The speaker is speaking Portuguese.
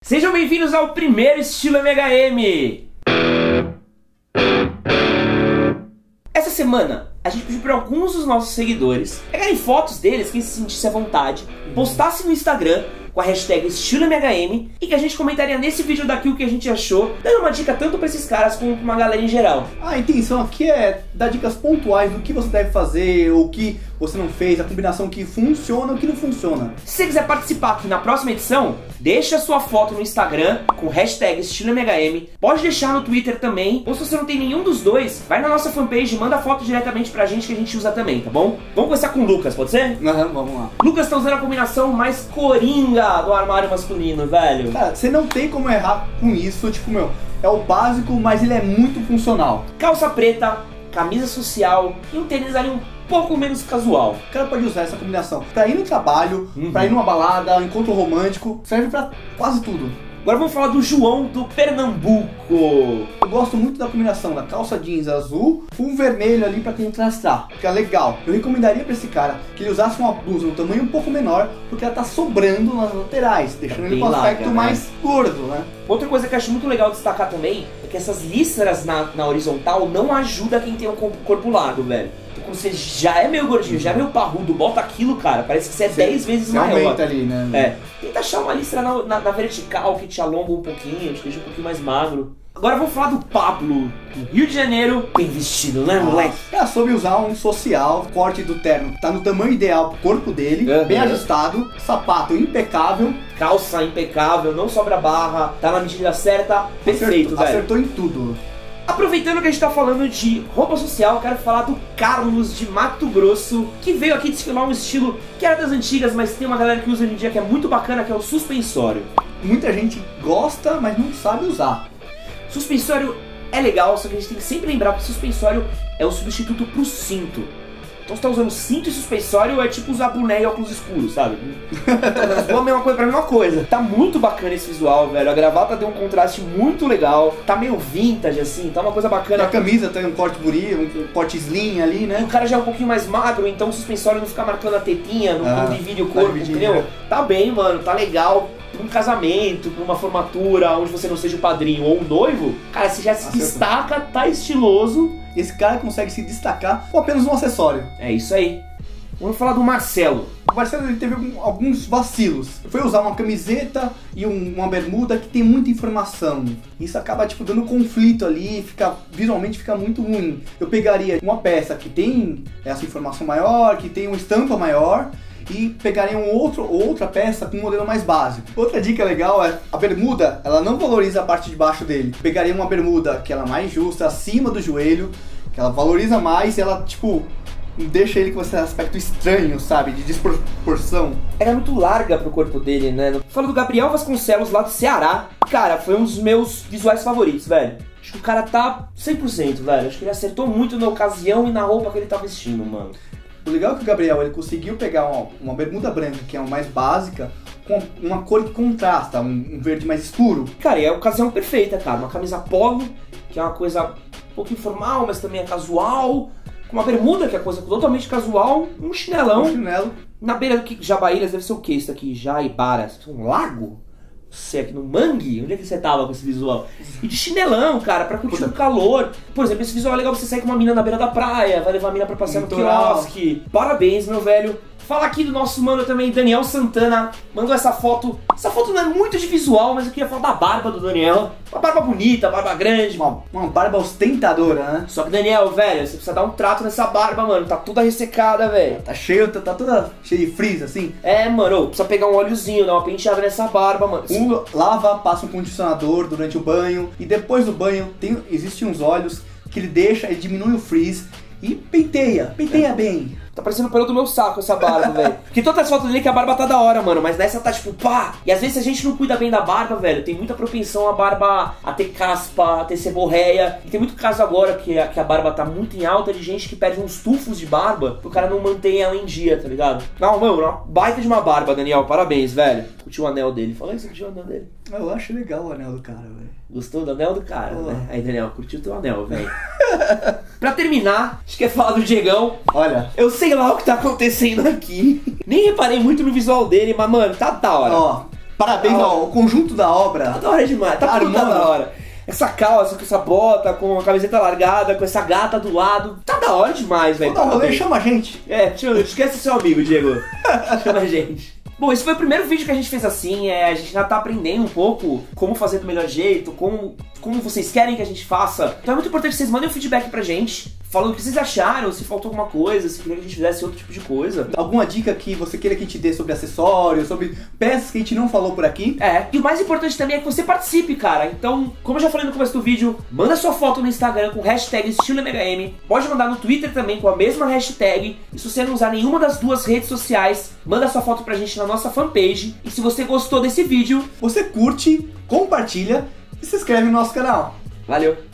Sejam bem-vindos ao primeiro Estilo MHM! Essa semana, a gente pediu para alguns dos nossos seguidores pegarem fotos deles, quem se sentisse à vontade, postassem no Instagram com a hashtag Estilo MHM e que a gente comentaria nesse vídeo daqui o que a gente achou, dando uma dica tanto para esses caras como para uma galera em geral. A intenção aqui é dar dicas pontuais do que você deve fazer, o que você não fez, a combinação que funciona ou que não funciona. Se você quiser participar aqui na próxima edição, deixa a sua foto no Instagram com hashtag Estilo MHM, pode deixar no Twitter também, ou se você não tem nenhum dos dois, vai na nossa fanpage e manda a foto diretamente pra gente que a gente usa também, tá bom? Vamos começar com o Lucas, pode ser? Vamos lá. Lucas tá usando a combinação mais coringa do armário masculino, velho. Cara, você não tem como errar com isso, tipo, meu, é o básico, mas ele é muito funcional. Calça preta, camisa social e um tênis ali um pouco menos casual. O cara pode usar essa combinação pra ir no trabalho, pra ir numa balada, um encontro romântico, serve pra quase tudo. Agora vamos falar do João do Pernambuco. Eu gosto muito da combinação da calça jeans azul com um vermelho ali pra contrastar, fica legal. Eu recomendaria pra esse cara que ele usasse uma blusa no tamanho um pouco menor, porque ela tá sobrando nas laterais, deixando ele com um aspecto mais gordo, né? Outra coisa que eu acho muito legal destacar também é que essas listras na horizontal não ajudam quem tem um corpo largo, velho. Quando você já é meio gordinho, já é meio parrudo, bota aquilo, cara, parece que você é 10 vezes maior. Aumenta ali, né? É. Tenta achar uma listra na vertical que te alonga um pouquinho, te deixa um pouquinho mais magro. Agora vamos falar do Pablo, do Rio de Janeiro, bem vestido, né, moleque? Cara, soube usar um social, corte do terno, tá no tamanho ideal pro corpo dele, bem ajustado, sapato impecável. Calça impecável, não sobra barra, tá na medida certa, perfeito, velho. Acertou em tudo. Aproveitando que a gente tá falando de roupa social, eu quero falar do Carlos de Mato Grosso, que veio aqui desfilar um estilo que era das antigas, mas tem uma galera que usa hoje em dia que é muito bacana, que é o suspensório. Muita gente gosta, mas não sabe usar. Suspensório é legal, só que a gente tem que sempre lembrar que o suspensório é o substituto pro cinto. Então você tá usando cinto e suspensório, é tipo usar boné e óculos escuros, sabe? Tá a mesma coisa pra mesma coisa. Tá muito bacana esse visual, velho. A gravata deu um contraste muito legal. Tá meio vintage, assim, tá uma coisa bacana. E a camisa tem um corte bonito, um corte slim ali, né? E o cara já é um pouquinho mais magro, então o suspensório não fica marcando a tetinha, não divide o corpo, entendeu? Né? Tá bem, mano, tá legal. Pra um casamento, pra uma formatura, onde você não seja o padrinho ou um noivo, cara, você já se destaca, tá estiloso. Esse cara consegue se destacar com apenas um acessório. É isso aí. Vamos falar do Marcelo. O Marcelo ele teve alguns vacilos. Foi usar uma camiseta e uma bermuda que tem muita informação. Isso acaba tipo dando conflito ali, visualmente fica muito ruim. Eu pegaria uma peça que tem essa informação maior, que tem uma estampa maior, e pegaria outra peça com um modelo mais básico. Outra dica legal é a bermuda, ela não valoriza a parte de baixo dele. Pegaria uma bermuda que ela é mais justa, acima do joelho, que ela valoriza mais e ela tipo deixa ele com esse aspecto estranho, sabe, de desproporção. Era muito larga pro corpo dele, né? Falo do Gabriel Vasconcelos lá do Ceará. Cara, foi um dos meus visuais favoritos, velho. Acho que o cara tá 100%, velho. Acho que ele acertou muito na ocasião e na roupa que ele tá vestindo, mano. O legal é que o Gabriel ele conseguiu pegar uma bermuda branca, que é a mais básica, com uma cor que contrasta, um verde mais escuro. Cara, e é a ocasião perfeita, cara. Uma camisa polo, que é uma coisa um pouco informal, mas também é casual. Com uma bermuda, que é coisa totalmente casual. Um chinelão. Um chinelo. Na beira do Jabaíras deve ser o que isso aqui? Jaibaras. Um lago? Você aqui no mangue? Onde é que você tava com esse visual? E de chinelão, cara, pra curtir o calor. Por exemplo, esse visual é legal pra você sair com uma mina na beira da praia, vai levar a mina pra passear no quiosque. Parabéns, meu velho. Fala aqui do nosso mano também, Daniel Santana. Mandou essa foto. Essa foto não é muito de visual, mas eu queria falar da barba do Daniel. Uma barba bonita, barba grande. Uma barba ostentadora, né? Só que, Daniel, velho, você precisa dar um trato nessa barba, mano. Tá toda ressecada, velho. Tá toda cheia de frizz, assim. É, mano, precisa pegar um óleozinho, dar uma penteada nessa barba, mano. Lava, passa um condicionador durante o banho. E depois do banho, existem uns óleos que ele diminui o frizz e penteia bem. Tá parecendo o pelo do meu saco essa barba, velho. Porque todas as fotos dele que a barba tá da hora, mano. Mas nessa tá tipo, pá! E às vezes se a gente não cuida bem da barba, velho, tem muita propensão a barba a ter caspa, a ter seborreia. E tem muito caso agora que a barba tá muito em alta de gente que perde uns tufos de barba pro cara não manter ela em dia, tá ligado? Não, mano, uma baita de uma barba, Daniel. Parabéns, velho. Curtiu o anel dele. Fala aí, você curtiu o anel dele? Eu acho legal o anel do cara, velho. Gostou do anel do cara, né? Aí, Daniel, curtiu o teu anel, velho. Pra terminar, a gente quer falar do Diegão. Olha, eu sei lá o que tá acontecendo aqui. Nem reparei muito no visual dele, mas, mano, tá da hora. Ó, Parabéns ao conjunto da obra. Tá da hora demais, tá tudo da hora. Essa calça, com essa bota, com a camiseta largada, com essa gata do lado. Tá da hora demais, velho. Vamos dar um rolê, chama a gente. Esquece seu amigo, Diego. Chama a gente. Bom, esse foi o primeiro vídeo que a gente fez assim, a gente ainda tá aprendendo um pouco como fazer do melhor jeito, como vocês querem que a gente faça. Então é muito importante que vocês mandem um feedback pra gente, falando o que vocês acharam, se faltou alguma coisa, se queria que a gente fizesse outro tipo de coisa. Alguma dica que você queira que a gente dê sobre acessórios, sobre peças que a gente não falou por aqui. E o mais importante também é que você participe, cara. Então, como eu já falei no começo do vídeo, manda sua foto no Instagram com hashtag #EstiloMHM. Pode mandar no Twitter também com a mesma hashtag. E se você não usar nenhuma das duas redes sociais, manda sua foto pra gente na nossa fanpage. E se você gostou desse vídeo, você curte, compartilha e se inscreve no nosso canal. Valeu!